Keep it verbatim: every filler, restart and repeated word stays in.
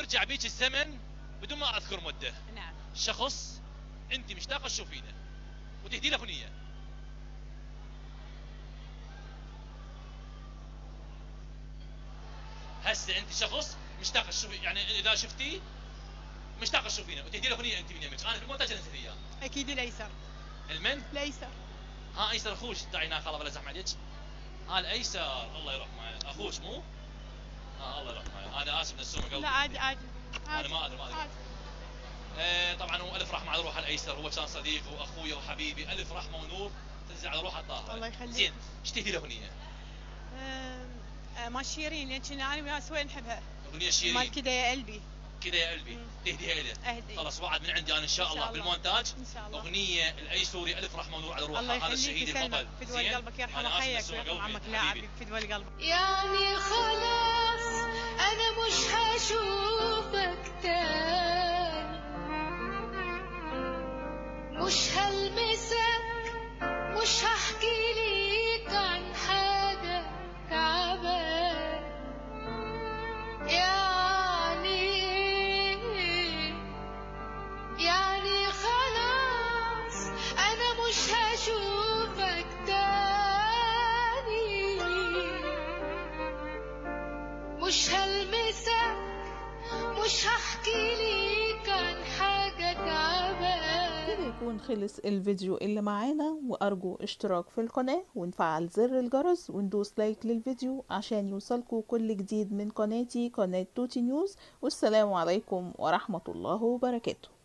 يرجع بيك الزمن بدون ما اذكر مده. نعم. شخص انت مشتاقه تشوفينه وتهدي له اغنيه. هسه انت شخص مشتاقه تشوفي، يعني اذا شفتيه مشتاقه تشوفينه وتهدي له اغنيه انت من يمك، انا في المونتاج انزل اياه. اكيد الايسر. المن؟ الايسر. ها ايسر اخوش، تعي هنا خلاص بلا زحمه عليك. ها الايسر الله يرحمه، اخوش مو؟ ها الله يرحمه، انا اسف نسومه قلبي. لا عادي عادي. انا ما ادري ما ادري. آه طبعا هو الف رحمه على روح الايسر، هو كان صديقي واخويا وحبيبي، الف رحمه ونور تنزل على روحه الطاهره. الله يخليك. زين، ايش تهدي له اغنيه؟ آه ما شيرين، لان كنا انا وياه سوي نحبها. اغنيه شيرين مال كذا يا قلبي. كذا يا قلبي تهديها له. اهدي. خلاص وعد من عندي انا ان شاء, إن شاء الله, الله بالمونتاج ان شاء الله اغنيه الايسوري الف رحمه ونور على روحه. الله هذا الشهيد البطل. فدوى قلبك يرحمه حيك ويرحم عمك. لا حبيبي فدوى قلبك. يعني خلاص انا مش هشوفك تاني، مش هلمسك، مش هحكي ليك عن حاجه تعبان. يعني يعني خلاص انا مش هشوفك تاني، مش هلمسك، مش هحكي ليك عن حاجة تعبان. كده يكون خلص الفيديو اللي معانا، وارجو اشتراك في القناة ونفعل زر الجرس وندوس لايك للفيديو عشان يوصلكوا كل جديد من قناتي قناة توتي نيوز. والسلام عليكم ورحمة الله وبركاته.